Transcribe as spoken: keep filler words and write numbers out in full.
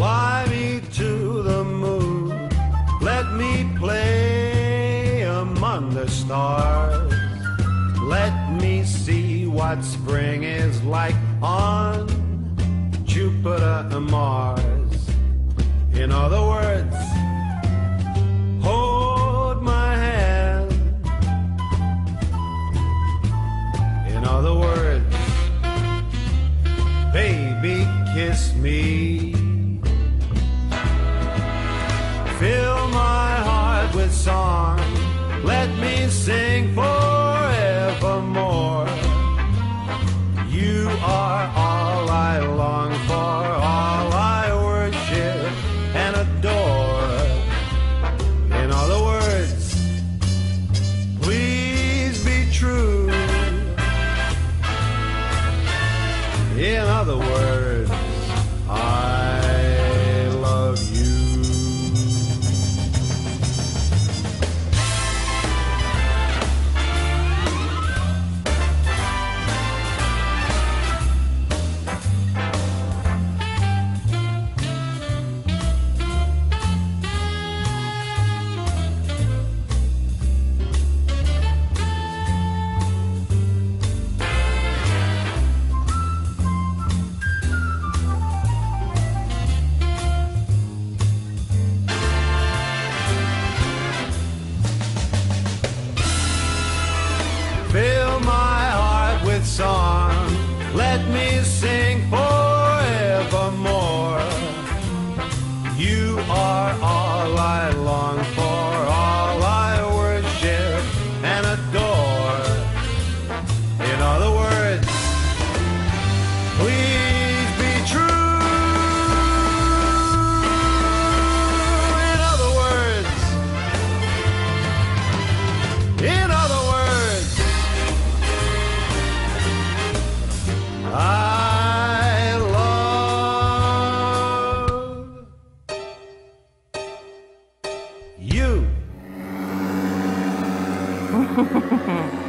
Fly me to the moon, let me play among the stars. Let me see what spring is like on Jupiter and Mars. In other words, hold my hand. In other words, baby, kiss me. Fill my heart with song, let me sing forevermore. You are all I long for, all I worship and adore. In other words, please be true. In other words, I love you. Fill my heart with song, let me sing forevermore. You are all I long for, all I worship and adore. In other words, please be true. In other words, in other words, I love you.